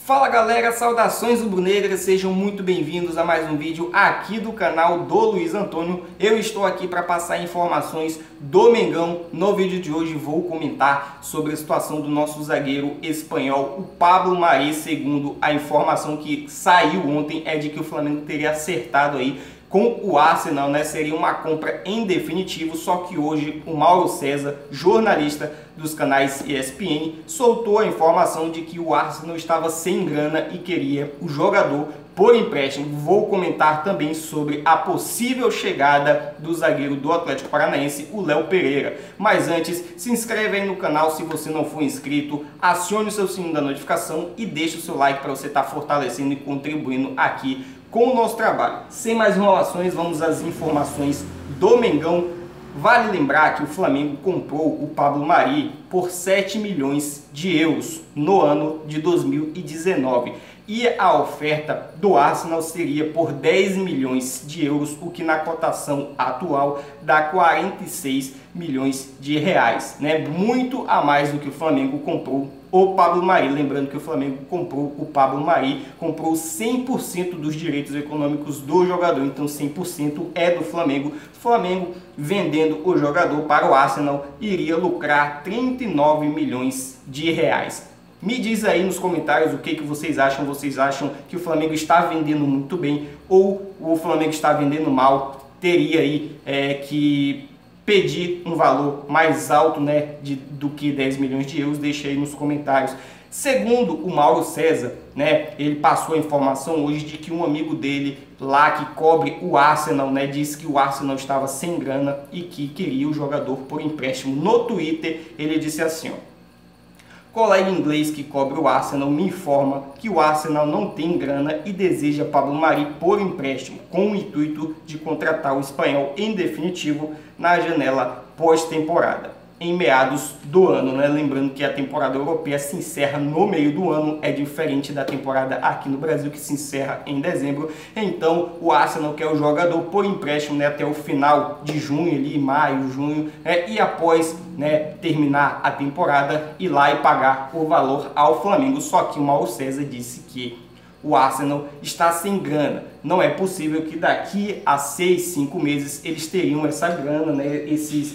Fala galera, saudações rubro-negras, sejam muito bem-vindos a mais um vídeo aqui do canal do Luiz Antônio. Eu estou aqui para passar informações do Mengão. No vídeo de hoje vou comentar sobre a situação do nosso zagueiro espanhol, o Pablo Marí. Segundo a informação que saiu ontem, é de que o Flamengo teria acertado aí com o Arsenal, né? Seria uma compra em definitivo, só que hoje o Mauro César, jornalista dos canais ESPN, soltou a informação de que o Arsenal estava sem grana e queria o jogador por empréstimo. Vou comentar também sobre a possível chegada do zagueiro do Atlético Paranaense, o Léo Pereira. Mas antes, se inscreve aí no canal se você não for inscrito, acione o seu sininho da notificação e deixe o seu like para você estar fortalecendo e contribuindo aqui com o nosso trabalho. Sem mais enrolações, vamos às informações do Mengão. Vale lembrar que o Flamengo comprou o Pablo Marí por 7 milhões de euros no ano de 2019. E a oferta do Arsenal seria por 10 milhões de euros, o que na cotação atual dá 46 milhões de reais, né? Muito a mais do que o Flamengo comprou o Pablo Marí. Lembrando que o Flamengo comprou o Pablo Marí, comprou 100% dos direitos econômicos do jogador, então 100% é do Flamengo. Flamengo vendendo o jogador para o Arsenal iria lucrar 39 milhões de reais. Me diz aí nos comentários o que vocês acham. Vocês acham que o Flamengo está vendendo muito bem ou o Flamengo está vendendo mal? Teria aí que pedir um valor mais alto, né, do que 10 milhões de euros? Deixa aí nos comentários. Segundo o Mauro César, né, ele passou a informação hoje de que um amigo dele lá que cobre o Arsenal, né, disse que o Arsenal estava sem grana e que queria o jogador por empréstimo. No Twitter ele disse assim, ó: colega inglês que cobre o Arsenal me informa que o Arsenal não tem grana e deseja Pablo Marí por empréstimo, com o intuito de contratar o espanhol em definitivo na janela pós-temporada, em meados do ano, né? Lembrando que a temporada europeia se encerra no meio do ano, é diferente da temporada aqui no Brasil que se encerra em dezembro. Então o Arsenal quer o jogador por empréstimo, né, até o final de junho, ali, maio, junho, e após, né, terminar a temporada, ir lá e pagar o valor ao Flamengo. Só que o Mauro César disse que o Arsenal está sem grana. Não é possível que daqui a 6, 5 meses eles teriam essa grana, né, esses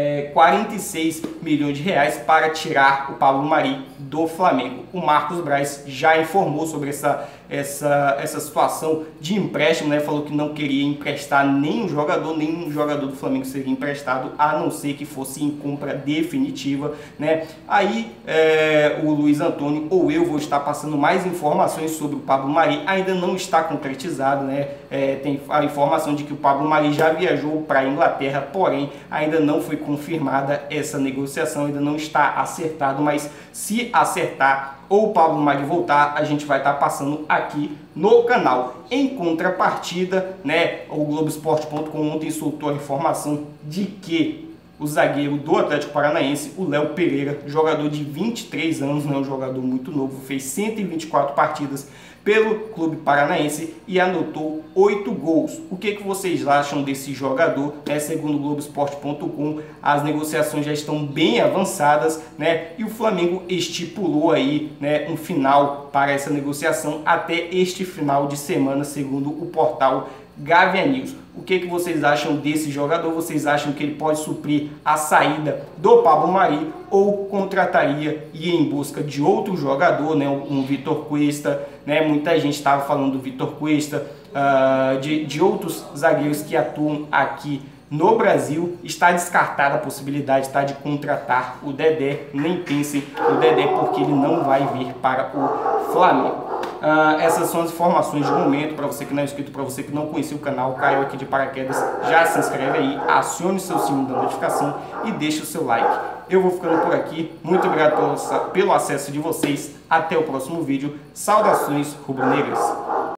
46 milhões de reais para tirar o Pablo Marí do Flamengo. O Marcos Braz já informou sobre essa situação de empréstimo, né? Falou que não queria emprestar nenhum jogador do Flamengo seria emprestado, a não ser que fosse em compra definitiva, né? Aí o Luiz Antônio ou eu vou estar passando mais informações sobre o Pablo Marí. Ainda não está concretizado, né? Tem a informação de que o Pablo Marí já viajou para a Inglaterra, porém ainda não foi confirmada essa negociação, ainda não está acertado, mas se acertar ou o Pablo Marí voltar, a gente vai estar passando aqui no canal. Em contrapartida, né, o Globoesporte.com ontem soltou a informação de que o zagueiro do Atlético Paranaense, o Léo Pereira, jogador de 23 anos, né, um jogador muito novo, fez 124 partidas pelo clube paranaense e anotou 8 gols. O que vocês acham desse jogador? Segundo o Globoesporte.com, as negociações já estão bem avançadas, né? E o Flamengo estipulou aí, né, um final para essa negociação até este final de semana, segundo o portal Gavia News. O que vocês acham desse jogador? Vocês acham que ele pode suprir a saída do Pablo Marí ou contrataria e ir em busca de outro jogador, né, um Vitor Cuesta, né? Muita gente estava falando do Vitor Cuesta, de outros zagueiros que atuam aqui no Brasil. Está descartada a possibilidade, tá, de contratar o Dedé. Nem pensem no Dedé, porque ele não vai vir para o Flamengo. Essas são as informações de momento. Para você que não é inscrito, para você que não conhecia o canal, caiu aqui de paraquedas, já se inscreve aí, acione o seu sininho da notificação e deixe o seu like. Eu vou ficando por aqui. Muito obrigado pelo acesso de vocês. Até o próximo vídeo. Saudações rubro-negras.